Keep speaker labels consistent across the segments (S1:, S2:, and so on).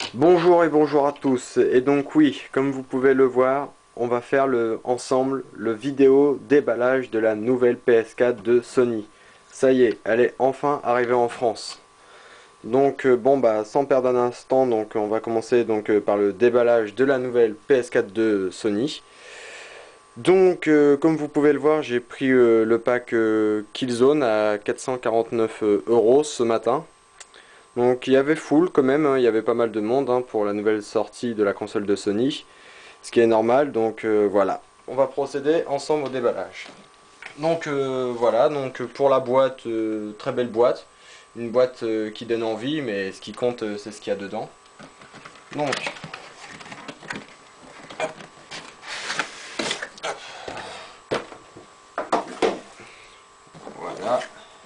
S1: Bonjour et bonjour à tous. Et donc oui, comme vous pouvez le voir, on va faire ensemble le vidéo déballage de la nouvelle PS4 de Sony. Ça y est, elle est enfin arrivée en France. Donc bon bah sans perdre un instant, donc on va commencer par le déballage de la nouvelle PS4 de Sony. Donc comme vous pouvez le voir, j'ai pris le pack Killzone à 449 € ce matin. Donc il y avait full quand même, hein, il y avait pas mal de monde pour la nouvelle sortie de la console de Sony, ce qui est normal, donc voilà. On va procéder ensemble au déballage. Donc voilà, donc pour la boîte, très belle boîte, une boîte qui donne envie, mais ce qui compte c'est ce qu'il y a dedans. Donc voilà.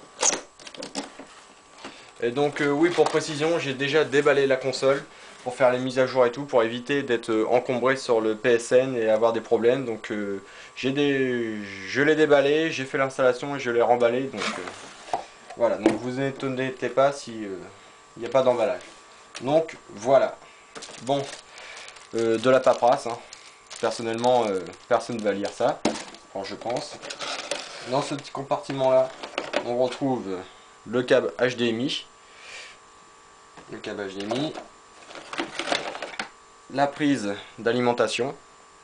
S1: Et donc oui, pour précision, j'ai déjà déballé la console pour faire les mises à jour et tout, pour éviter d'être encombré sur le PSN et avoir des problèmes. Donc je l'ai déballé, j'ai fait l'installation et je l'ai remballé. Donc voilà, donc vous étonnez pas si il n'y a pas d'emballage. Donc voilà. Bon, de la paperasse, hein. Personnellement, personne ne va lire ça, enfin, je pense. Dans ce petit compartiment là, on retrouve le câble HDMI. Le câble HDMI, la prise d'alimentation,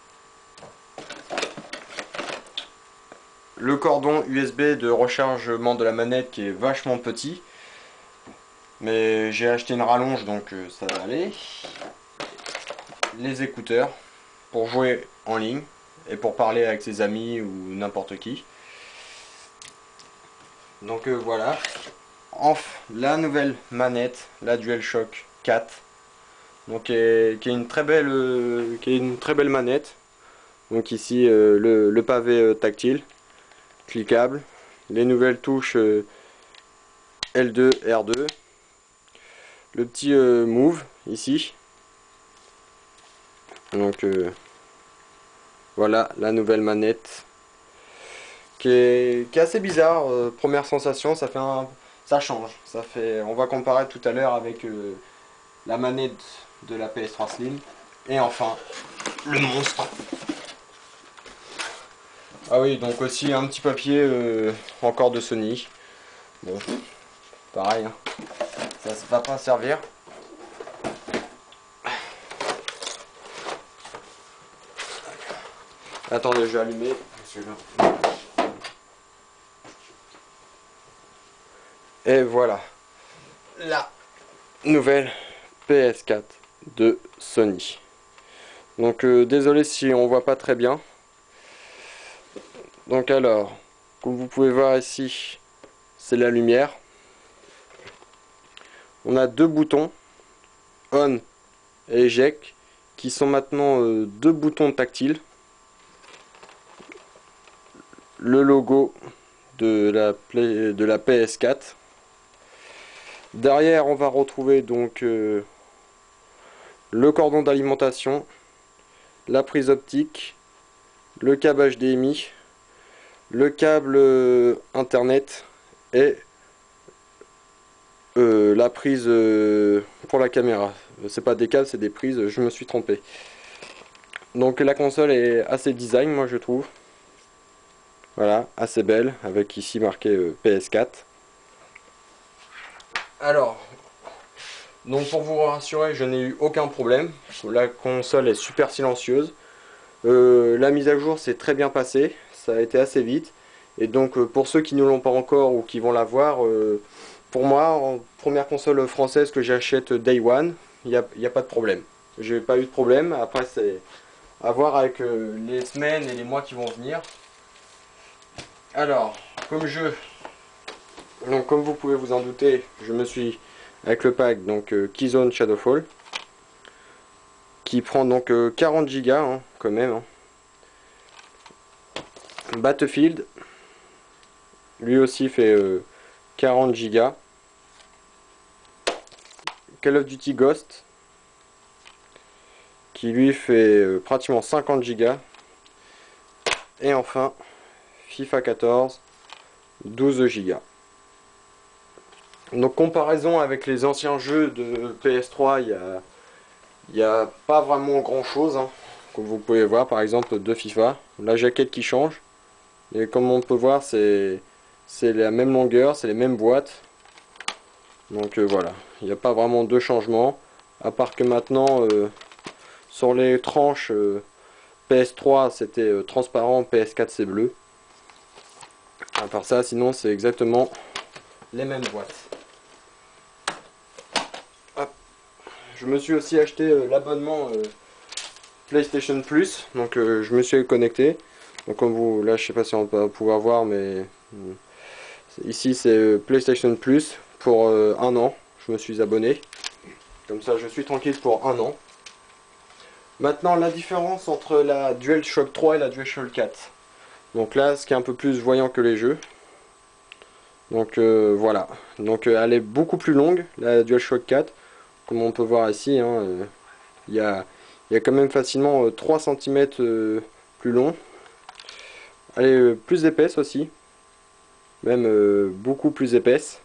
S1: le cordon USB de rechargement de la manette qui est vachement petit, mais j'ai acheté une rallonge donc ça va aller, les écouteurs pour jouer en ligne et pour parler avec ses amis ou n'importe qui. Donc voilà, enfin la nouvelle manette, la DualShock 4, donc qui est une très belle manette. Donc ici le pavé tactile, cliquable, les nouvelles touches L2, R2, le petit Move ici. Donc voilà la nouvelle manette qui est assez bizarre. Première sensation, ça change. On va comparer tout à l'heure avec la manette de la PS3 Slim. Et enfin le monstre. Ah oui, donc aussi un petit papier encore de Sony. Bon, pareil, hein. Ça ne va pas servir. Attendez, je vais allumer celui-là. Et voilà, la nouvelle PS4 de Sony. Donc désolé si on voit pas très bien. Donc alors, comme vous pouvez voir ici, c'est la lumière. On a deux boutons, on et eject, qui sont maintenant deux boutons tactiles. Le logo de la PS4. Derrière, on va retrouver donc le cordon d'alimentation, la prise optique, le câble HDMI, le câble internet et la prise pour la caméra. C'est pas des câbles, c'est des prises, je me suis trompé. Donc la console est assez design, moi je trouve. Voilà, assez belle, avec ici marqué PS4. Alors, donc pour vous rassurer, je n'ai eu aucun problème. La console est super silencieuse. La mise à jour s'est très bien passée, ça a été assez vite. Et donc pour ceux qui ne l'ont pas encore ou qui vont la voir, pour moi, en première console française que j'achète Day One, il n'y a pas de problème. J'ai pas eu de problème, après c'est à voir avec les semaines et les mois qui vont venir. Alors, comme vous pouvez vous en douter, je me suis avec le pack donc Killzone Shadowfall qui prend donc 40 Go hein, quand même. Hein. Battlefield, lui aussi fait 40 Go. Call of Duty Ghost, qui lui fait pratiquement 50 Go. Et enfin, FIFA 14, 12 Go. Donc comparaison avec les anciens jeux de PS3, Il n'y a pas vraiment grand chose, hein. Comme vous pouvez voir par exemple de FIFA. La jaquette qui change. Et comme on peut voir c'est la même longueur, c'est les mêmes boîtes. Donc voilà, il n'y a pas vraiment de changement. À part que maintenant sur les tranches PS3 c'était transparent, PS4 c'est bleu. À part ça, sinon c'est exactement les mêmes boîtes. Hop. Je me suis aussi acheté l'abonnement PlayStation Plus, donc je me suis connecté. Donc comme vous, là je sais pas si on va pouvoir voir, mais ici c'est PlayStation Plus pour un an. Je me suis abonné. Comme ça je suis tranquille pour un an. Maintenant la différence entre la DualShock 3 et la DualShock 4. Donc là ce qui est un peu plus voyant que les jeux. Donc voilà. Donc elle est beaucoup plus longue, la DualShock 4. Comme on peut voir ici, hein, il y a quand même facilement 3 cm plus long. Elle est plus épaisse aussi. Même beaucoup plus épaisse.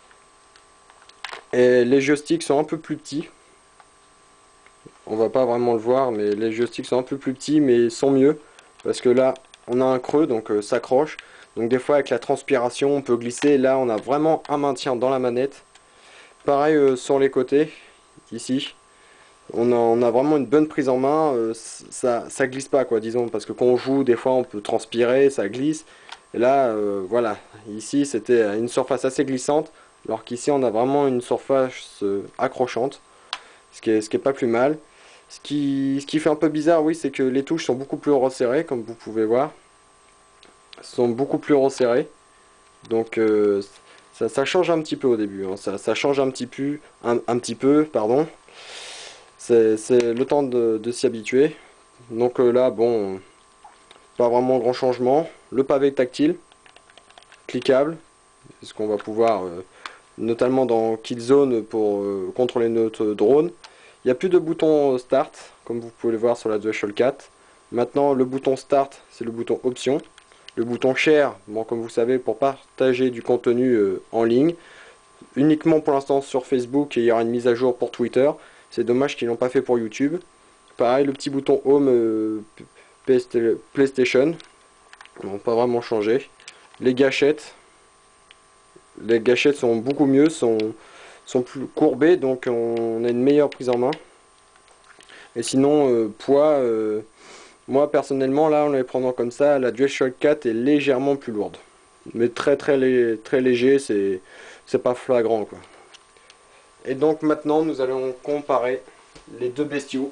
S1: Et les joysticks sont un peu plus petits. On va pas vraiment le voir, mais les joysticks sont un peu plus petits, mais sont mieux. Parce que là, on a un creux, donc s'accroche. Donc des fois, avec la transpiration, on peut glisser. Là, on a vraiment un maintien dans la manette. Pareil sur les côtés, ici. On a vraiment une bonne prise en main. Ça glisse pas, quoi, disons. Parce que quand on joue, des fois, on peut transpirer, ça glisse. Et là, voilà. Ici, c'était une surface assez glissante. Alors qu'ici, on a vraiment une surface accrochante. Ce qui est pas plus mal. Ce qui fait un peu bizarre, oui, c'est que les touches sont beaucoup plus resserrées, comme vous pouvez voir. Sont beaucoup plus resserrées. Donc ça change un petit peu au début. Hein. Ça change un petit peu, pardon. C'est le temps de s'y habituer. Donc là, bon, pas vraiment grand changement. Le pavé tactile, cliquable. C'est ce qu'on va pouvoir, notamment dans Killzone pour contrôler notre drone. Il n'y a plus de bouton Start, comme vous pouvez le voir sur la DualShock 4. Maintenant, le bouton Start, c'est le bouton Option. Le bouton Share, bon, comme vous savez, pour partager du contenu en ligne. Uniquement pour l'instant sur Facebook et il y aura une mise à jour pour Twitter. C'est dommage qu'ils l'ont pas fait pour YouTube. Pareil, le petit bouton Home PlayStation. Bon, pas vraiment changé. Les gâchettes. Les gâchettes sont beaucoup mieux, sont plus courbées, donc on a une meilleure prise en main. Et sinon, poids, moi personnellement, là, en les prenant comme ça, la DualShock 4 est légèrement plus lourde. Mais très léger, c'est pas flagrant, quoi. Et donc maintenant, nous allons comparer les deux bestiaux.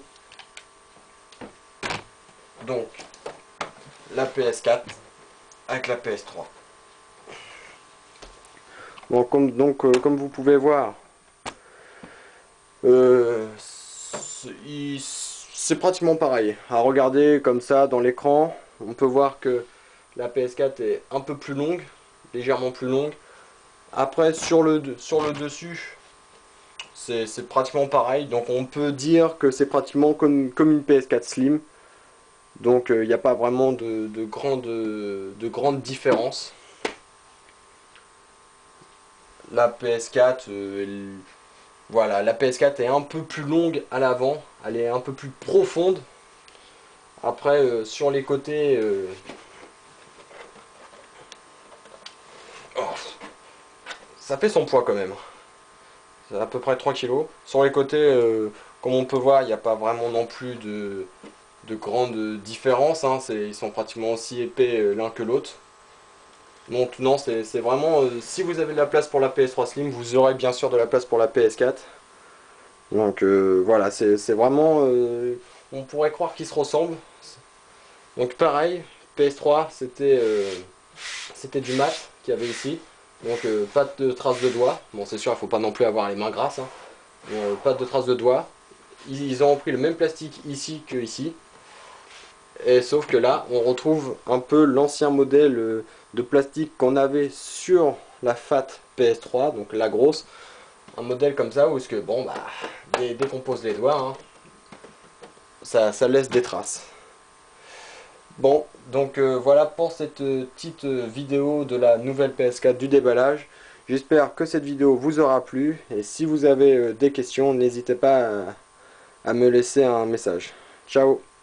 S1: Donc, la PS4 avec la PS3. Bon, comme vous pouvez voir, c'est pratiquement pareil. À regarder comme ça dans l'écran, on peut voir que la PS4 est un peu plus longue, légèrement plus longue. Après, sur le dessus, c'est pratiquement pareil. Donc on peut dire que c'est pratiquement comme une PS4 Slim. Donc il n'y a pas vraiment de grande différence. La PS4, voilà, la PS4 est un peu plus longue à l'avant, elle est un peu plus profonde. Après, sur les côtés, oh, ça fait son poids quand même. C'est à peu près 3 kg. Sur les côtés, comme on peut voir, il n'y a pas vraiment non plus de grande différence. Hein. Ils sont pratiquement aussi épais l'un que l'autre. Donc non, c'est vraiment, si vous avez de la place pour la PS3 Slim, vous aurez bien sûr de la place pour la PS4. Donc voilà, c'est vraiment, on pourrait croire qu'ils se ressemblent. Donc pareil, PS3, c'était du mat qu'il y avait ici. Donc pas de traces de doigts. Bon, c'est sûr, il faut pas non plus avoir les mains grasses. Hein. Pas de traces de doigts. Ils ont pris le même plastique ici que ici. Et sauf que là, on retrouve un peu l'ancien modèle de plastique qu'on avait sur la Fat PS3, donc la grosse. Un modèle comme ça où que bon bah dès qu'on pose les doigts, hein, ça laisse des traces. Bon, donc voilà pour cette petite vidéo de la nouvelle PS4 du déballage. J'espère que cette vidéo vous aura plu et si vous avez des questions, n'hésitez pas à me laisser un message. Ciao!